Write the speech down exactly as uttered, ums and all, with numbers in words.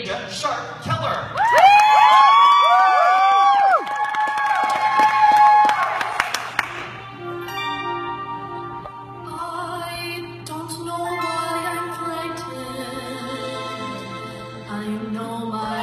Anya Sharp Keller. I don't know why I'm frightened. I know my